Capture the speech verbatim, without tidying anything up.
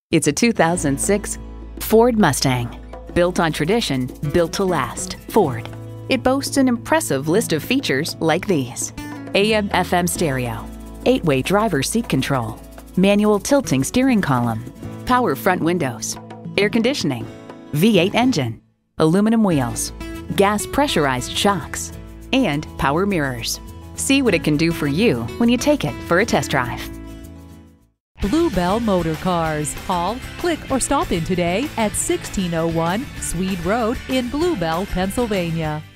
It's a two thousand six Ford Mustang. Built on tradition, built to last. Ford. It boasts an impressive list of features like these: A M F M stereo, eight-way driver's seat control, manual tilting steering column, power front windows, air conditioning, V eight engine, aluminum wheels, gas pressurized shocks, and power mirrors. See what it can do for you when you take it for a test drive. Bluebell Motor Cars. Call, click, or stop in today at sixteen oh one Swede Road in Bluebell, Pennsylvania.